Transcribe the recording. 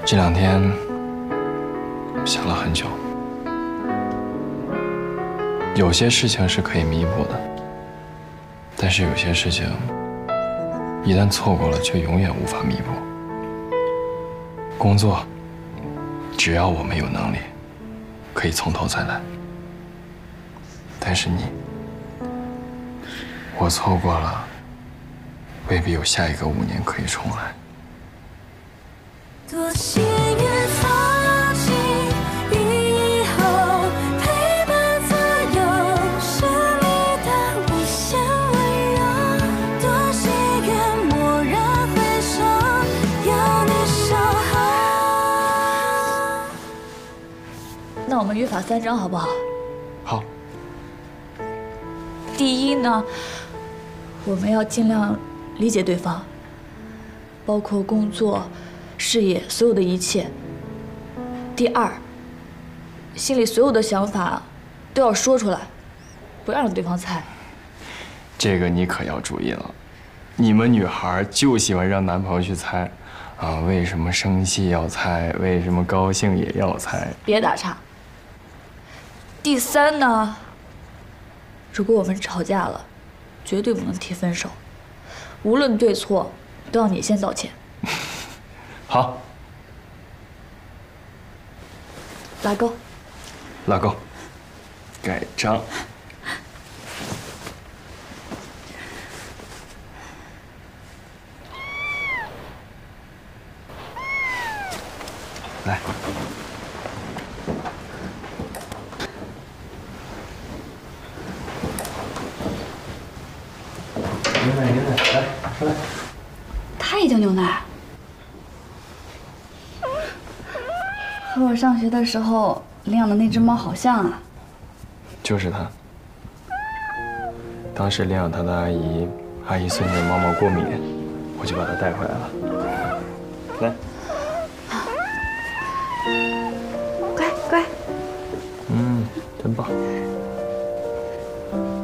这2天想了很久，有些事情是可以弥补的，但是有些事情一旦错过了，却永远无法弥补。工作，只要我们有能力，可以从头再来。但是你，我错过了，未必有下一个5年可以重来。 多幸运放弃以后，陪伴左右是你的无限温柔。多幸运蓦然回首，有你守候。 那我们约法3章好不好？ 好。 第一呢，我们要尽量理解对方，包括工作、事业所有的一切。第2，心里所有的想法都要说出来，不要让对方猜。 这个你可要注意了，你们女孩就喜欢让男朋友去猜，啊，为什么生气要猜，为什么高兴也要猜。 别打岔。第3呢，如果我们吵架了，绝对不能提分手，无论对错，都要你先道歉。 好， 拉钩， 拉钩，盖章。来，牛奶，牛奶，来，上来。 他也叫牛奶。和我上学的时候领养的那只猫好像啊。 就是它。当时领养它的阿姨孙女猫毛过敏，我就把它带回来了。来。 乖乖。 真棒。